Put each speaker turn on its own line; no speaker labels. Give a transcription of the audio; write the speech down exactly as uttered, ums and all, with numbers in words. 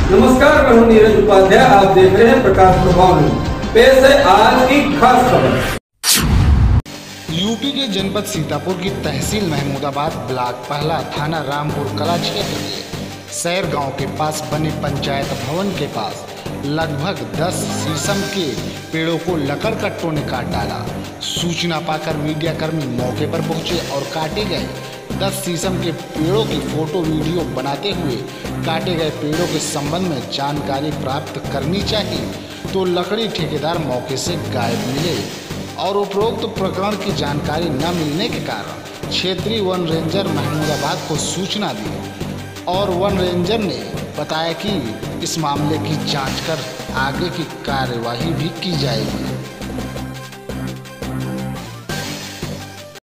नमस्कार, मैं हूं नीरज उपाध्याय। आप देख रहे हैं प्रकाश प्रभाव न्यूज। पेश है आज की खास खबर।
यूपी के जनपद सीतापुर की तहसील महमूदाबाद ब्लॉक पहला थाना रामपुर कला क्षेत्र के सैर गांव के पास बने पंचायत भवन के पास लगभग दस शीशम के पेड़ों को लकड़ कट्टों ने काट डाला। सूचना पाकर मीडियाकर्मी मौके पर पहुंचे और काटे गए दस शीशम के पेड़ों की फोटो वीडियो बनाते हुए काटे गए पेड़ों के संबंध में जानकारी प्राप्त करनी चाहिए तो लकड़ी ठेकेदार मौके से गायब मिले और उपरोक्त प्रकरण की जानकारी न मिलने के कारण क्षेत्रीय वन रेंजर महमूदाबाद को सूचना दी और वन रेंजर ने बताया कि इस मामले की जांच कर आगे की कार्यवाही भी की जाएगी।